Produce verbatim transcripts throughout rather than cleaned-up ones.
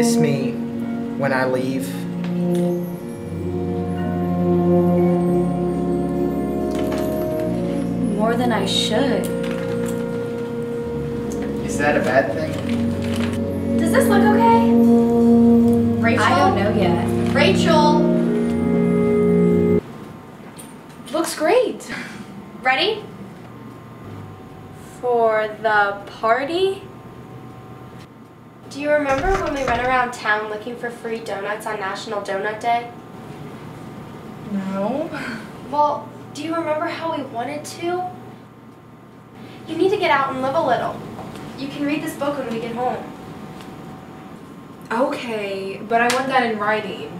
miss me when I leave? More than I should. Is that a bad thing? Does this look okay? Rachel? I don't know yet. Rachel! Looks great. Ready? For the party? Do you remember when we went around town looking for free donuts on National Donut Day? No. Well, do you remember how we wanted to? You need to get out and live a little. You can read this book when we get home. Okay, but I want that in writing.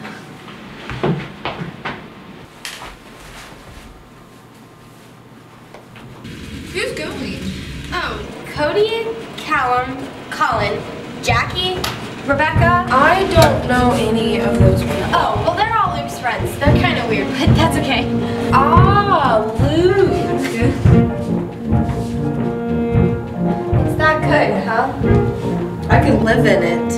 Who's going? Oh, Cody, Callum, Colin, Jackie, Rebecca. I don't know any of those people. Oh, well, they're all Luke's friends. They're kind of weird, but that's okay. Ah, Luke. It's that good, huh? I could live in it.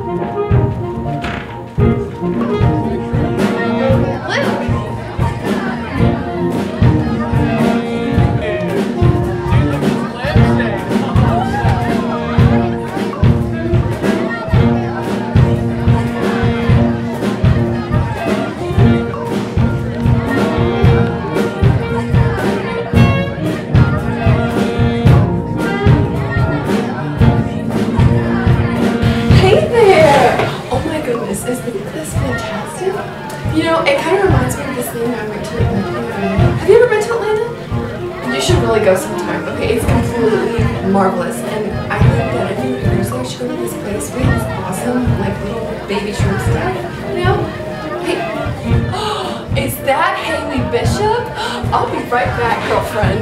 You know, it kind of reminds me of this thing I went to Atlanta. Have you ever been to Atlanta? You should really go sometime, okay? It's completely marvelous. And I think that everyone who goes there should go to this place. We have this awesome, like, little baby shrimp stuff, you know? Hey, is that Haley Bishop? I'll be right back, girlfriend.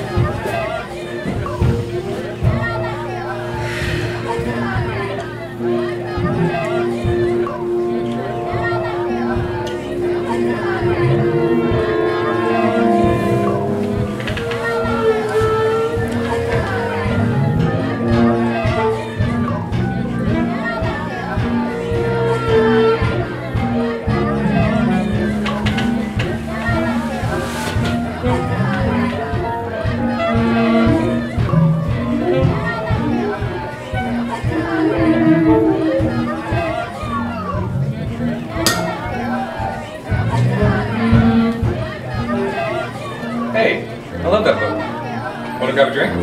Hey, I love that book. Want to grab a drink?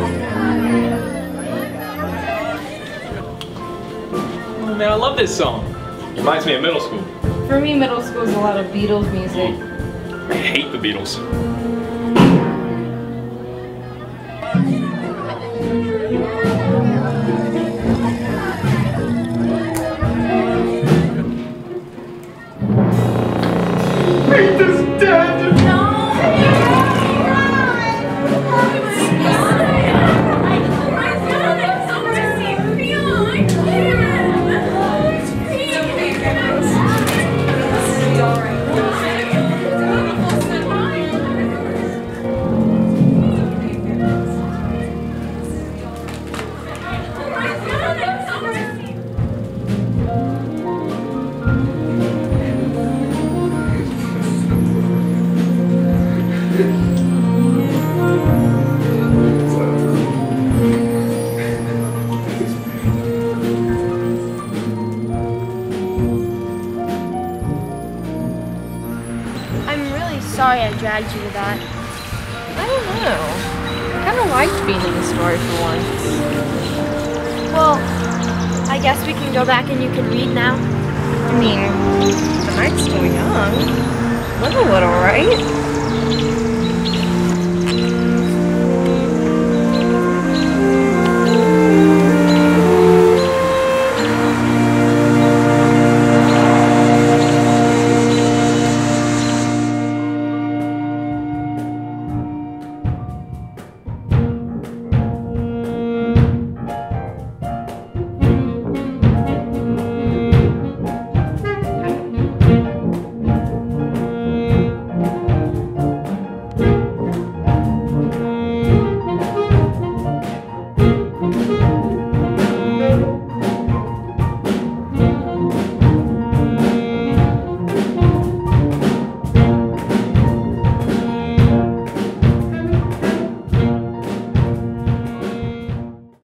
Oh man, I love this song. Reminds me of middle school. For me, middle school is a lot of Beatles music. I hate the Beatles. Faith is dead! Sorry I dragged you to that. I don't know. I kind of liked being in the story for once. Well, I guess we can go back and you can read now. I mean, the night's still young. Live a little, right?